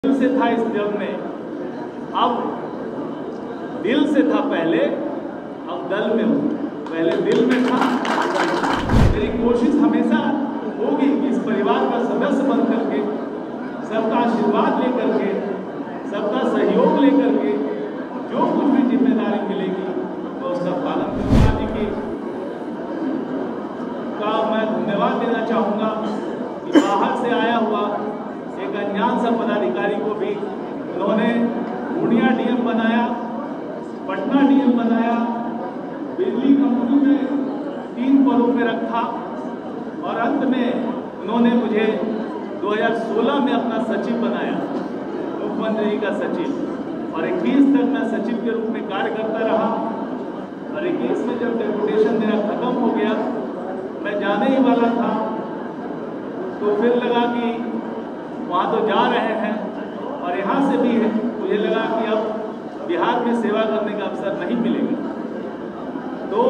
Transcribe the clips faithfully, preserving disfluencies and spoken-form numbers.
दिल से था इस जग में, अब दिल से था पहले, अब दल में हूँ। पहले दिल में था। मेरी कोशिश हमेशा होगी कि इस परिवार का सदस्य बन करके, सबका आशीर्वाद लेकर के, सबका सहयोग लेकर के जो कुछ भी जिम्मेदारी मिलेगी तो उसका पालन करूँगा। जी की का मैं धन्यवाद देना चाहूँगा कि बाहर से आया हुआ एक अनजान सा पदाधिकारी को भी उन्होंने पूर्णिया डीएम बनाया, पटना डीएम बनाया, बिजली कंपनी में तीन पदों पे रखा और अंत में उन्होंने मुझे दो हज़ार सोलह में अपना सचिव बनाया, मुख्यमंत्री जी का सचिव, और इक्कीस तक मैं सचिव के रूप में कार्य करता रहा। और इक्कीस में जब डेपुटेशन मेरा खत्म हो गया, मैं जाने ही वाला था, तो फिर लगा कि वहाँ तो जा रहे हैं और यहाँ से भी है, मुझे लगा कि अब बिहार में सेवा करने का अवसर नहीं मिलेगा। तो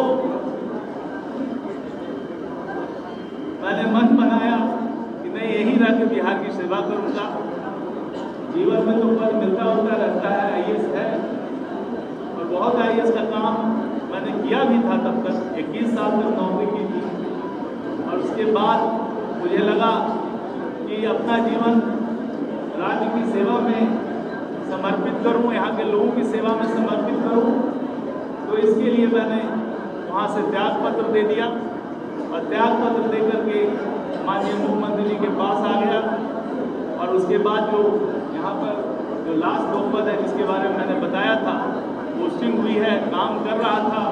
मैंने मन बनाया कि नहीं, यहीं रह के बिहार की सेवा करूँगा। जीवन में तो पद मिलता होता रहता है, आई ए एस है, और बहुत आई ए एस का काम मैंने किया भी था। तब तक इक्कीस साल तक नौकरी की थी और उसके बाद मुझे लगा कि अपना जीवन राज्य की सेवा में समर्पित करूं, यहाँ के लोगों की सेवा में समर्पित करूं। तो इसके लिए मैंने वहाँ से त्याग पत्र दे दिया और त्याग पत्र दे करके माननीय मुख्यमंत्री जी के पास आ गया। और उसके बाद जो यहाँ पर जो लास्ट दो पद है जिसके बारे में मैंने बताया था, पोस्टिंग हुई है, काम कर रहा था।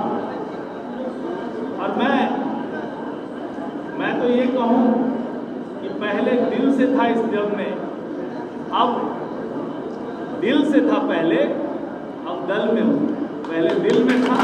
और मैं मैं तो ये कहूँ कि पहले दिल से था इस जग में, अब दिल से था पहले, अब दल में हूँ। पहले दिल में था।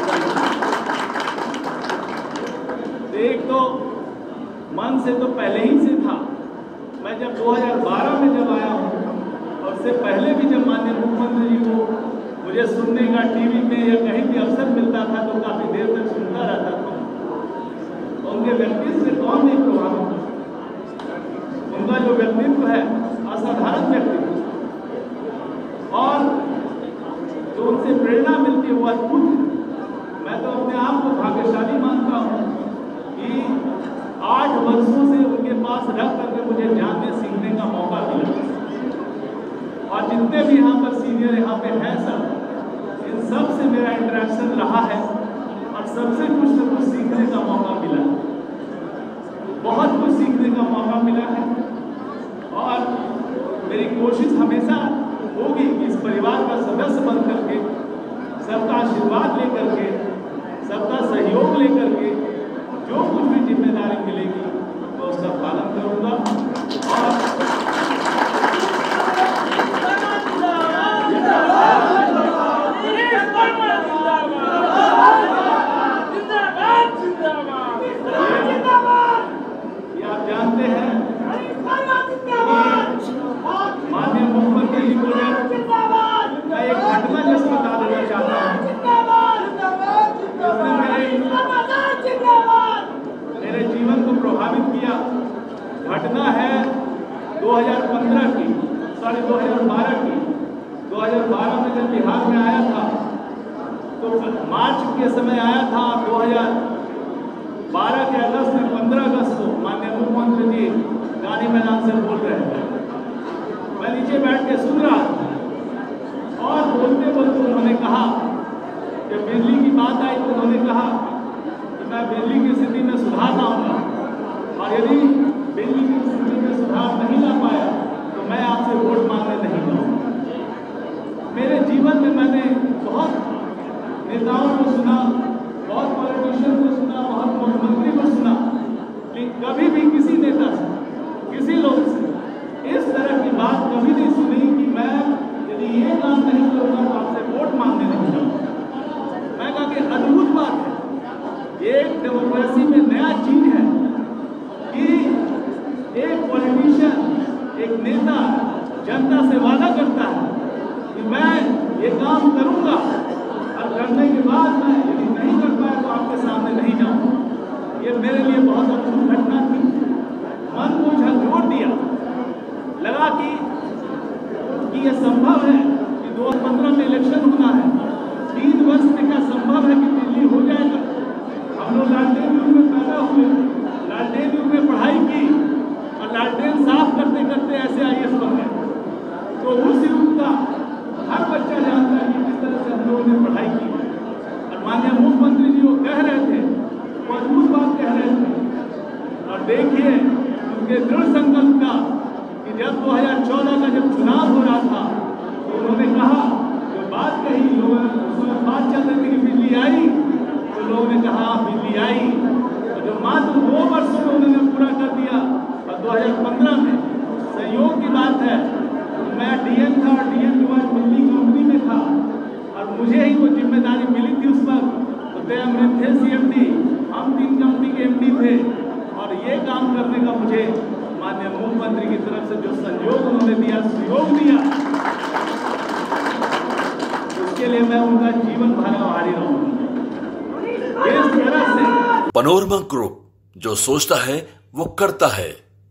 एक तो मन से तो पहले ही से था। मैं जब दो हज़ार बारह में जब आया हूँ, और उससे पहले भी जब माननीय मुख्यमंत्री जी को मुझे सुनने का टीवी में या कहीं भी अवसर मिलता था तो काफ़ी देर तक सुनता रहता था। उनके व्यक्तित्व से कौन नहीं प्रभावित? उनका जो व्यक्तित्व है असाधारण व्यक्तित्व, और जो उनसे प्रेरणा मिलती है वो अद्भुत है। मैं तो अपने आप को भाग्यशाली मानता हूँ कि आठ वर्षों से उनके पास रह करके मुझे जानने सीखने का मौका मिला। और जितने भी यहाँ पर सीनियर यहाँ पे हैं सब, इन सब से मेरा इंटरेक्शन रहा है और सबसे कुछ न कुछ सीखने का मौका मिला, बहुत कुछ सीखने का मौका मिला है। और मेरी कोशिश हमेशा होगी कि इस परिवार का सदस्य बन करके, सबका आशीर्वाद लेकर के, सबका सहयोग लेकर के जो कुछ भी जिम्मेदारी मिलेगी तो उसका पालन करूँगा। और घटना है दो हज़ार पंद्रह की, सॉरी दो हज़ार बारह की। दो हज़ार बारह में जब बिहार में आया था तो मार्च के समय आया था। दो हज़ार बारह के अगस्त में पंद्रह अगस्त को माननीय मुख्यमंत्री जी गांधी मैदान से बोल रहे थे। मैं नीचे बैठ के सुन रहा था और बोलते बोलते उन्होंने कहा कि बिजली की बात आई तो उन्होंने कहा कि मैं बिजली की स्थिति में सुधार लाऊंगा, और यदि बिजली की स्थिति में सुधार नहीं ला पाया तो मैं आपसे वोट मांगने नहीं जाऊँगा। मेरे जीवन में मैंने बहुत नेताओं को सुना, बहुत पॉलिटिशियन को सुना, बहुत मुख्यमंत्री को सुना, लेकिन कभी भी किसी नेता से, किसी लोग से इस तरह की बात कभी नहीं सुनी कि मैं यदि ये काम नहीं करूँगा तो आपसे वोट मांगने नहीं जाऊँगा। मैं कहा कि अद्भुत बात है, एक डेमोक्रेसी में नया चीज है कि एक पॉलिटिशियन, एक नेता जनता से वादा करता है कि मैं ये काम करूंगा और करने के बाद मैं यदि नहीं कर पाया तो आपके सामने नहीं जाऊंगा। ये मेरे लिए बहुत अद्भुत घटना थी। मन को झकझोर दिया, लगा कि कि यह संभव है कि दो हजार पंद्रह में इलेक्शन होना है, तीन वर्ष में क्या संभव है कि बिजली हो जाएगा? हम लोग लालटेन युग में पैदा हुए, लालटेन युग में पढ़ाई की और लालटेन साफ करते करते ऐसे आई ए एस बन गए। तो उस युग का हर बच्चा जानता है कि किस तरह से हम लोगों ने पढ़ाई की। और माननीय मुख्यमंत्री जी वो कह रहे थे, मजबूत बात कह रहे थे। और देखिए उनके दृढ़ संकल्प का कि जब दो हजार चौदह का जब चुनाव हो रहा था तो उन्होंने कहा, जो बात कही, लोगों ने उसमें बात चल रही थी कि बिजली आई, तो लोगों ने कहा बिजली आई, और जो मात्र दो वर्षों में उन्होंने पूरा कर दिया। और दो हजार पंद्रह में संयोग की बात है, मैं डीएम था और डीएम के बाद दिल्ली कंपनी में था और मुझे ही वो जिम्मेदारी मिली थी उस वक्त। तो थे अमृत थे सीएमडी, हम तीन कंपनी के एमडी थे और ये काम करने का मुझे माननीय मुख्यमंत्री की तरफ से जो सहयोग उन्होंने दिया, सहयोग दिया, उसके लिए मैं उनका जीवन भर आभारी रहूंगा। इस तरह से पैनोरमा ग्रुप, जो सोचता है वो करता है।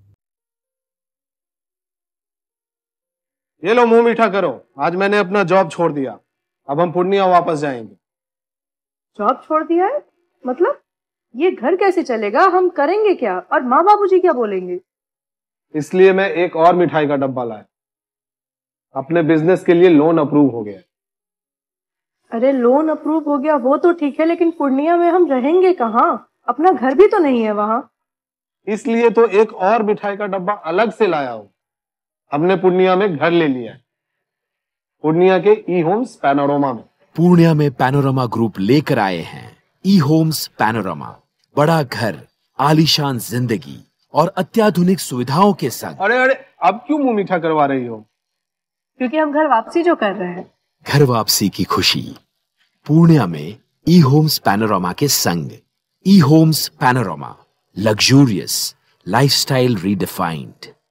ये लो मुंह मीठा करो, आज मैंने अपना जॉब छोड़ दिया, अब हम पूर्णिया वापस जाएंगे। जॉब छोड़ दिया है? मतलब ये घर कैसे चलेगा? हम करेंगे क्या? और माँ बाबूजी क्या बोलेंगे? इसलिए मैं एक और मिठाई का डब्बा लाया, अपने बिजनेस के लिए लोन अप्रूव हो गया। अरे लोन अप्रूव हो गया वो तो ठीक है, लेकिन पूर्णिया में हम रहेंगे कहाँ? अपना घर भी तो नहीं है वहाँ। इसलिए तो एक और मिठाई का डब्बा अलग से लाया हूँ। हमने पूर्णिया में घर ले लिया है, पूर्णिया के ई होम्स पैनोरमा में। पूर्णिया में पैनोरमा ग्रुप लेकर आए हैं ई होम्स पैनोरमा। बड़ा घर, आलीशान जिंदगी और अत्याधुनिक सुविधाओं के संग। अरे अरे अब क्यों मुंह मीठा करवा रही हो? क्योंकि हम घर वापसी जो कर रहे हैं। घर वापसी की खुशी पूर्णिया में ई होम्स पैनोरमा के संग। E homes panorama, luxurious lifestyle redefined.